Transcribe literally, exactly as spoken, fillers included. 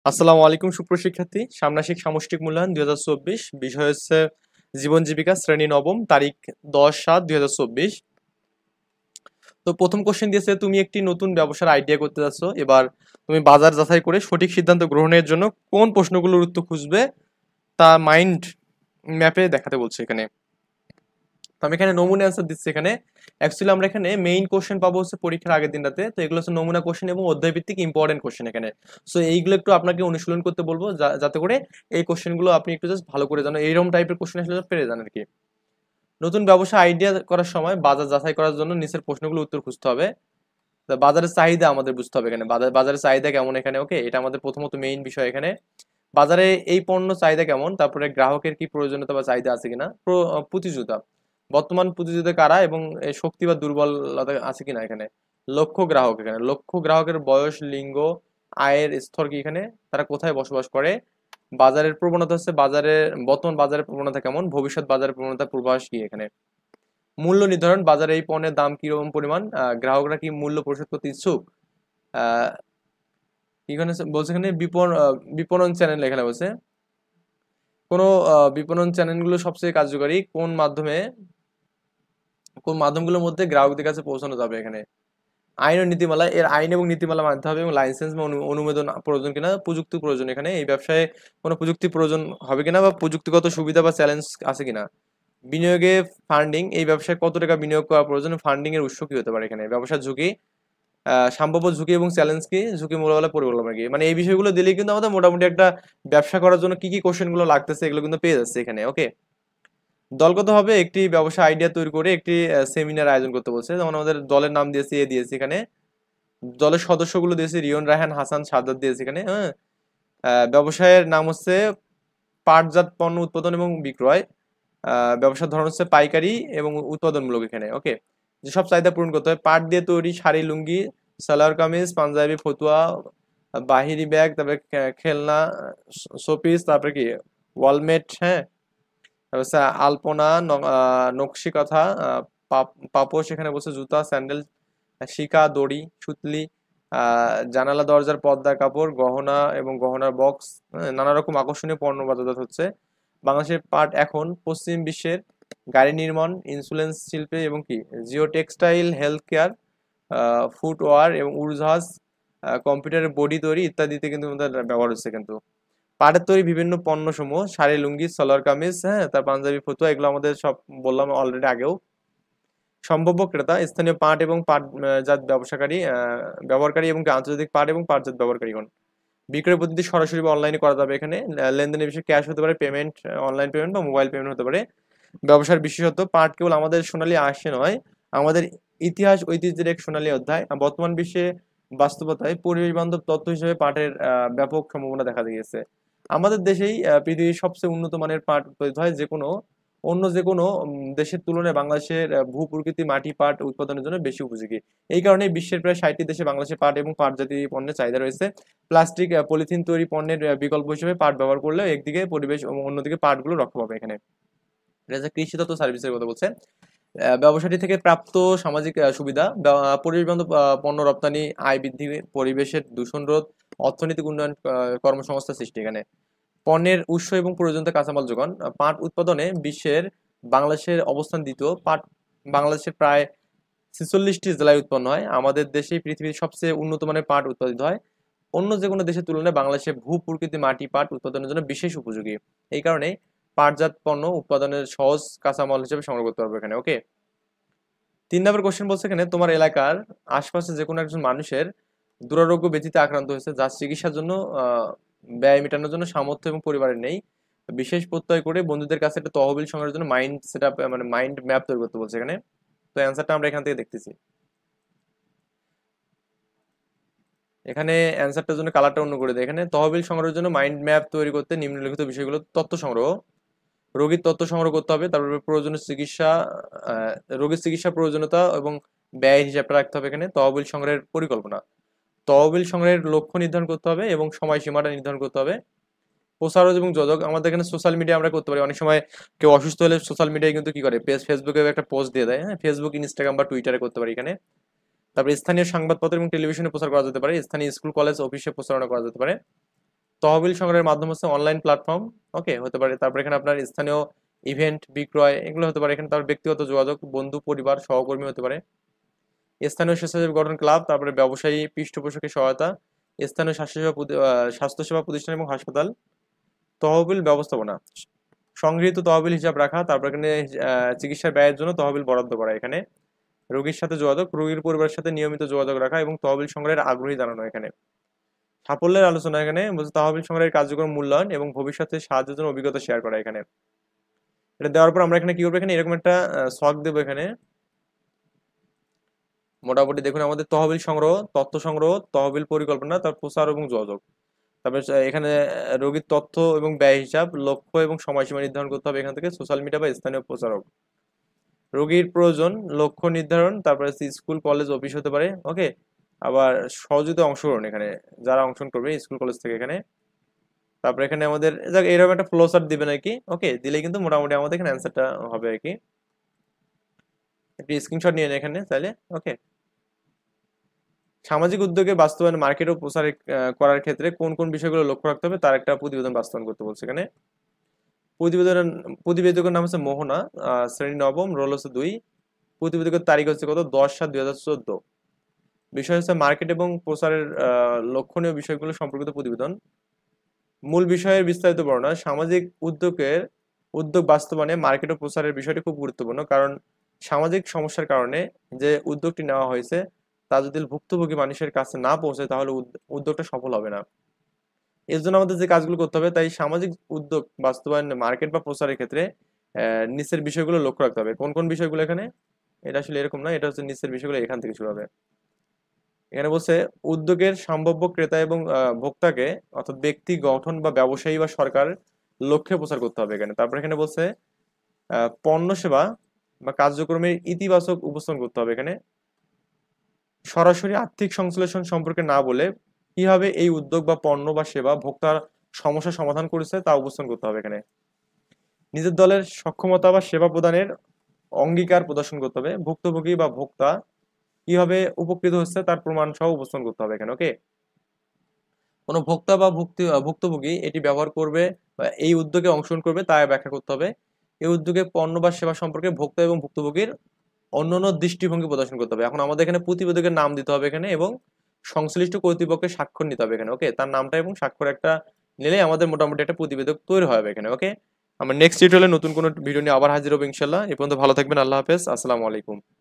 আসসালামু আলাইকুম সুপ্রশিক্ষার্থী। ষান্মাসিক সামষ্টিক মূল্যায়ন দুই হাজার চব্বিশ, বিষয় হচ্ছে জীবন জীবিকা, শ্রেণী নবম, তারিখ দশ সাত দুই হাজার চব্বিশ। তো প্রথম কোশ্চেন দিয়েছে তুমি একটি নতুন ব্যবসার আইডিয়া করতে যাচ্ছ। এবার তুমি বাজার যাচাই করে সঠিক সিদ্ধান্ত গ্রহণের জন্য কোন প্রশ্নগুলোর উত্তর খুঁজবে তা মাইন্ড ম্যাপে দেখাতে বলছে এখানে। তো আমি এখানে নমুনা অ্যান্সার দিচ্ছি। এখানে অ্যাকচুয়ালি আমরা এখানে মেইন কোশ্চেন পাবো হচ্ছে পরীক্ষার আগের দিনটাতে। তো এগুলো হচ্ছে নমুনা কোশ্চেন এবং অধ্যায় ভিত্তিক ইম্পর্টেন্ট কোশ্চেন এখানে। সো এইগুলো একটু আপনাকে অনুশীলন করতে বলবো, যা- যাতে করে এই কোশ্চেনগুলো আপনি একটু জাস্ট ভালো করে জানো, এইরকম টাইপের কোশ্চেন আসলে পেরে যান আর কি। নতুন ব্যবসা আইডিয়া করার সময় বাজার যাচাই করার জন্য নিচের প্রশ্নগুলো উত্তর খুঁজতে হবে। তা বাজারের চাহিদা আমাদের বুঝতে হবে এখানে, বাজার বাজারের চাহিদা কেমন এখানে। ওকে, এটা আমাদের প্রথমত মেইন বিষয় এখানে। বাজারে এই পণ্য চাহিদা কেমন, তারপরে গ্রাহকের কি প্রয়োজনীয়তা বা চাহিদা আছে কিনা, প্র- প্রতিযোগিতা, বর্তমান প্রতিযোগিতা কারা এবং এর শক্তি বা দুর্বলতা আছে কিনা এখানে। লক্ষ্য গ্রাহক, এখানে লক্ষ্য গ্রাহকের বয়স, লিঙ্গ, আয়ের স্তর কি এখানে, তারা কোথায় বসবাস করে। বাজারের প্রবণতা হচ্ছে বাজারের বর্তমান বাজারের প্রবণতা কেমন, ভবিষ্যৎ বাজারের প্রবণতা পূর্বাভাস কি এখানে। মূল্য নির্ধারণ, বাজারে এই পণ্যের দাম কিরকম পরিমাণ, আহ, গ্রাহকরা কি মূল্য পরিশোধ করতে ইচ্ছুক। আহ এখানে বলছে এখানে বিপণন আহ, বিপণন চ্যানেল এখানে বলছে কোনো আহ, বিপণন চ্যানেলগুলো সবচেয়ে কার্যকরী কোন মাধ্যমে, কোন মাধ্যমগুলোর মধ্যে গ্রাহকদের কাছে পৌঁছানো যাবে এখানে। আইন ও নীতিমালা, এর আইন এবং নীতিমালা মানতে হবে এবং লাইসেন্স বা অনু- অনুমোদন প্রয়োজন কিনা, প্রযুক্তি প্রয়োজন এখানে, এই ব্যবসায় কোনো প্রযুক্তি প্রয়োজন হবে কিনা বা প্রযুক্তিগত সুবিধা বা চ্যালেঞ্জ আছে কিনা। বিনিয়োগে ফান্ডিং, এই ব্যবসায় কত টাকা বিনিয়োগ করা প্রয়োজন, ফান্ডিং এর উৎস কি হতে পারে এখানে। ব্যবসার ঝুঁকি, আহ সম্ভাব্য ঝুঁকি এবং চ্যালেঞ্জ কি, ঝুঁকি মোকাবেলা পরিকল্পনা কি। মানে এই বিষয়গুলো দিলেই কিন্তু আমাদের মোটামুটি একটা ব্যবসা করার জন্য কি কি কোশ্চেন গুলো লাগতেছে এগুলো কিন্তু পেয়ে যাচ্ছে এখানে। ওকে, দলগতভাবে একটি ব্যবসা আইডিয়া তৈরি করে একটি সেমিনার আয়োজন করতে বলছে। যেমন আমাদের দলের নাম দিয়েছে, এ দিয়েছে এখানে, দলের সদস্যগুলো দিয়েছে রিয়ন, রায়হান, হাসান, সাদ্দাত দিয়েছে এখানে। হ্যাঁ, আহ, ব্যবসায়ের নাম হচ্ছে পাটজাত পণ্য উৎপাদন এবং বিক্রয়। আহ, ব্যবসার ধরন হচ্ছে পাইকারি এবং উৎপাদনমূলক এখানে। ওকে, যেসব চাহিদা পূরণ করতে হয়, পাট দিয়ে তৈরি শাড়ি, লুঙ্গি, সালোয়ার কামিজ, পাঞ্জাবি, ফতুয়া, বাহিরি ব্যাগ, তারপরে খে- খেলনা, শোপিস, তারপরে কি ওয়ালমেট, হ্যাঁ, তারপর হচ্ছে আলপনা, ন- আহ, নকশি কাঁথা, আহ, পাপ- পাপোশ এখানে বলছে, জুতা, স্যান্ডেল, শিকা, দড়ি, সুতলি, আহ, জানালা দরজার পর্দার কাপড়, গহনা এবং গহনার বক্স, নানা রকম আকর্ষণীয় পণ্য বাজারজাত হচ্ছে। বাংলাদেশের পাট এখন পশ্চিম বিশ্বের গাড়ি নির্মাণ, ইন্স্যুরেন্স শিল্পে এবং কি geotextile, health care, footwear এবং উড়োজাহাজ, আহ, কম্পিউটারের বডি তৈরি ইত্যাদিতে কিন্তু আমাদের ব্যবহার হচ্ছে কিন্তু। পাটের তৈরি বিভিন্ন পণ্য সমূহ, শাড়ি, লুঙ্গি, সালোয়ার কামিজ, হ্যাঁ, তার পাঞ্জাবি, ফতুয়া, এগুলো আমাদের সব বললাম অলরেডি আগেও। সম্ভাব্য ক্রেতা, স্থানীয় পাট এবং পাট আহ, জাত ব্যবসাকারী, আহ, ব্যবহারকারী এবং কি আন্তর্জাতিক পাট এবং পাটজাত ব্যবহারকারীগণ। বিক্রয় পদ্ধতি সরাসরি বা অনলাইনে করা যাবে এখানে। আহ, লেনদেনের বিষয়ে ক্যাশ হতে পারে, পেমেন্ট অনলাইন পেমেন্ট বা মোবাইল পেমেন্ট হতে পারে। ব্যবসার বিশেষত্ব, পাট কেবল আমাদের সোনালী আসে নয়, আমাদের ইতিহাস ঐতিহ্যের এক সোনালী অধ্যায়। আর বর্তমান বিশ্বে বাস্তবতায় পরিবেশ বান্ধব তথ্য হিসেবে পাটের আহ, ব্যাপক সম্ভাবনা দেখা দিয়েছে। আমাদের দেশেই আহ, পৃথিবীর সবচেয়ে উন্নত মানের পাট উৎপাদিত হয়। যে কোনো অন্য যে কোনো উম, দেশের তুলনায় বাংলাদেশের আহ, ভূ প্রকৃতি মাটি পাট উৎপাদনের জন্য বেশি উপযোগী। এই কারণে বিশ্বের প্রায় ষাটটি দেশে বাংলাদেশের পাট এবং পাট জাতীয় পণ্যের চাহিদা রয়েছে। প্লাস্টিক, আহ, পলিথিন তৈরি পণ্যের আহ, বিকল্প হিসেবে পাট ব্যবহার করলেও একদিকে পরিবেশ এবং অন্যদিকে পাটগুলো রক্ষা পাবে এখানে। এটা হচ্ছে কৃষি তত্ত্ব সার্ভিসের কথা বলছে। আহ, ব্যবসাটি থেকে প্রাপ্ত সামাজিক আহ, সুবিধা, ব্যব- আহ, পরিবেশ বান্ধব আহ, পণ্য রপ্তানি, আয় বৃদ্ধি, পরিবেশের দূষণ রোধ, অর্থনৈতিক উন্নয়ন, আহ, কর্মসংস্থান সৃষ্টি এখানে। পণ্যের উৎস এবং প্রয়োজনীয়তা কাঁচামাল যোগান, আহ, পাট উৎপাদনে বিশ্বের বাংলাদেশের অবস্থান দ্বিতীয়। পাট বাংলাদেশের প্রায় ছেচল্লিশটি জেলায় উৎপন্ন হয়। আমাদের দেশেই পৃথিবীর সবচেয়ে উন্নত মানের পাট উৎপাদিত হয়। অন্য যে কোনো দেশের তুলনায় বাংলাদেশের ভূ প্রকৃতি মাটি পাট উৎপাদনের জন্য বিশেষ উপযোগী। এই কারণে পাটজাত পণ্য উৎপাদনের সহজ কাঁচামাল হিসেবে সংগ্রহ করতে পারবে এখানে। ওকে, তিন নম্বর কোশ্চেন বলছে এখানে, তোমার এলাকার আশপাশে যে কোনো একজন মানুষের দুরারোগ্য ব্যাধিতে আক্রান্ত হয়েছে, যার চিকিৎসার জন্য আহ, ব্যয় মেটানোর জন্য সামর্থ্য এবং পরিবারের নেই। বিশেষ প্রত্যয় করে বন্ধুদের কাছে একটা তহবিল সংগ্রহের জন্য মাইন্ড সেট আপ, মানে মাইন্ড ম্যাপ তৈরি করতে বলছে এখানে। তো অ্যান্সারটা আমরা এখান থেকে দেখতেছি। এখানে অ্যান্সারটার জন্য কালারটা অন্য করে দেয়। এখানে তহবিল সংগ্রহের জন্য মাইন্ড ম্যাপ তৈরি করতে নিম্নলিখিত বিষয়গুলো তথ্য সংগ্রহ, রোগীর তথ্য সংগ্রহ করতে হবে, তারপরে প্রয়োজনীয় চিকিৎসা, আহ, রোগীর চিকিৎসা প্রয়োজনীয়তা এবং ব্যয় হিসাবটা রাখতে হবে এখানে। তহবিল সংগ্রহের পরিকল্পনা, তহবিল সংগ্রহের লক্ষ্য নির্ধারণ করতে হবে এবং সময়সীমাটা নির্ধারণ করতে হবে। প্রচার এবং যোগাযোগ, আমাদের এখানে সোশ্যাল মিডিয়া আমরা করতে পারি। অনেক সময় কেউ অসুস্থ হলে সোশ্যাল মিডিয়ায় কিন্তু কি করে, পেজ ফেসবুকে একটা পোস্ট দিয়ে দেয়। হ্যাঁ, ফেসবুক, ইনস্টাগ্রাম বা টুইটারে করতে পারি এখানে। তারপরে স্থানীয় সংবাদপত্র এবং টেলিভিশনে প্রচার করা যেতে পারে, স্থানীয় স্কুল, কলেজ, অফিসে প্রচারণা করা যেতে পারে। তহবিল সংগ্রহের মাধ্যম হচ্ছে অনলাইন প্ল্যাটফর্ম, ওকে হতে পারে। তারপর এখানে আপনার স্থানীয় ইভেন্ট বিক্রয় এগুলো হতে পারে। এখানে তার ব্যক্তিগত যোগাযোগ, বন্ধু পরিবার সহকর্মী হতে পারে। স্থানীয় স্বেচ্ছাসেবী গঠন ক্লাব, তারপরে ব্যবসায়ী পৃষ্ঠপোষকের সহায়তা, স্থানীয় স্বাস্থ্যসেবা স্বাস্থ্যসেবা প্রতিষ্ঠান এবং হাসপাতাল। তহবিল ব্যবস্থাপনা, সংগৃহীত তহবিল হিসাব রাখা, তারপর এখানে চিকিৎসার ব্যয়ের জন্য তহবিল বরাদ্দ করা। এখানে রোগীর সাথে যোগাযোগ, রোগীর পরিবারের সাথে নিয়মিত যোগাযোগ রাখা এবং তহবিল সংগ্রহের আগ্রহী জানানো। এখানে সাফল্যের আলোচনা, এখানে তহবিল সংগ্রহের কার্যক্রম মূল্যায়ন এবং ভবিষ্যতে সাহায্যের জন্য অভিজ্ঞতা শেয়ার করা। এখানে এটা দেওয়ার পর আমরা এখানে কি করবো, এখানে এরকম একটা ছক দেবো। এখানে মোটামুটি দেখুন আমাদের তহবিল সংগ্রহ, তথ্য সংগ্রহ, তহবিল পরিকল্পনা, তার প্রচার এবং যোগাযোগ। তারপরে এখানে রোগীর তথ্য এবং ব্যয় হিসাব, লক্ষ্য এবং সময়সীমা নির্ধারণ করতে হবে এখান থেকে সোশ্যাল মিডিয়া বা স্থানীয় প্রচারক। রোগীর প্রয়োজন, লক্ষ্য নির্ধারণ, তারপরে স্কুল কলেজ অফিস হতে পারে, ওকে। আবার সহযোগিতা অংশগ্রহণ, এখানে যারা অংশগ্রহণ করবে স্কুল কলেজ থেকে। এখানে তারপরে এখানে আমাদের এরকম একটা ফ্লো চার্ট দিবেন আর কি, ওকে। দিলে কিন্তু মোটামুটি আমাদের এখানে অ্যান্সারটা হবে আর কি। একটি স্ক্রিনশট নিয়ে নেন এখানে চাইলে, ওকে। সামাজিক উদ্যোগে বাস্তবায়ন, মার্কেট ও প্রচার করার ক্ষেত্রে কোন কোন বিষয়গুলো লক্ষ্য রাখতে হবে তার একটা প্রতিবেদন বাস্তবায়ন করতে বলছে। এখানে প্রতিবেদনের প্রতিবেদকের নাম হচ্ছে মোহনা, শ্রেণী নবম, রোল হচ্ছে দুই। প্রতিবেদকের তারিখ হচ্ছে কত, দশ সাত দুই হাজার চোদ্দ। বিষয় হচ্ছে মার্কেট এবং প্রচারের লক্ষণীয় বিষয়গুলো সম্পর্কিত প্রতিবেদন। মূল বিষয়ের বিস্তারিত বর্ণনা, সামাজিক উদ্যোগের উদ্যোগ বাস্তবায়নে মার্কেট ও প্রচারের বিষয়টি খুব গুরুত্বপূর্ণ, কারণ সামাজিক সমস্যার কারণে যে উদ্যোগটি নেওয়া হয়েছে তা যদি ভুক্তভোগী মানুষের কাছে না পৌঁছে তাহলে উদ্যোগটা সফল হবে না। এর জন্য আমাদের যে কাজগুলো করতে হবে, তাই সামাজিক উদ্যোগ বাস্তবায়ন মার্কেট বা প্রচারের ক্ষেত্রে আহ নিচের বিষয়গুলো লক্ষ্য রাখতে হবে। কোন কোন বিষয়গুলো, এখানে এটা আসলে এরকম না, এটা হচ্ছে নিচের বিষয়গুলো এখান থেকে শুরু হবে। এখানে বলছে উদ্যোগের সম্ভাব্য ক্রেতা এবং ভোক্তাকে, অর্থাৎ ব্যক্তি, গঠন বা ব্যবসায়ী বা সরকার লক্ষ্যে প্রচার করতে হবে এখানে। তারপর এখানে বলছে আহ পণ্য সেবা বা কার্যক্রমের ইতিবাচক উপস্থাপন করতে হবে। এখানে সরাসরি আর্থিক সংশ্লেষণ সম্পর্কে না বলে কিভাবে এই উদ্যোগ বা পণ্য বা সেবা ভোক্তার সমস্যা সমাধান করেছে তা উপস্থাপন করতে হবে। এখানে নিজের দলের সক্ষমতা বা সেবা প্রদানের অঙ্গীকার প্রদর্শন করতে হবে। ভুক্তভোগী বা ভোক্তা কিভাবে উপকৃত হচ্ছে তার প্রমাণ সহ উপস্থাপন করতে হবে এখানে, ওকে। কোনো ভোক্তা বা ভুক্তি ভুক্তভোগী এটি ব্যবহার করবে বা এই উদ্যোগে অংশগ্রহণ করবে তা ব্যাখ্যা করতে হবে। এই উদ্যোগে পণ্য বা সেবা সম্পর্কে ভোক্তা এবং ভুক্তভোগীর অন্যান্য দৃষ্টিভঙ্গি প্রদর্শন করতে হবে। এখন আমাদের এখানে প্রতিবেদকের নাম দিতে হবে এখানে এবং সংশ্লিষ্ট কর্তৃপক্ষের স্বাক্ষর নিতে হবে এখানে, ওকে। তার নামটা এবং স্বাক্ষর একটা নিলে আমাদের মোটামুটি একটা প্রতিবেদক তৈরি হবে এখানে, ওকে। আমরা নেক্সট টিউটোরিয়ালে নতুন কোনো ভিডিও নিয়ে আবার হাজির হবো ইনশাল্লাহ। এ পর্যন্ত ভালো থাকবেন, আল্লাহ হাফেজ, আসসালামু আলাইকুম।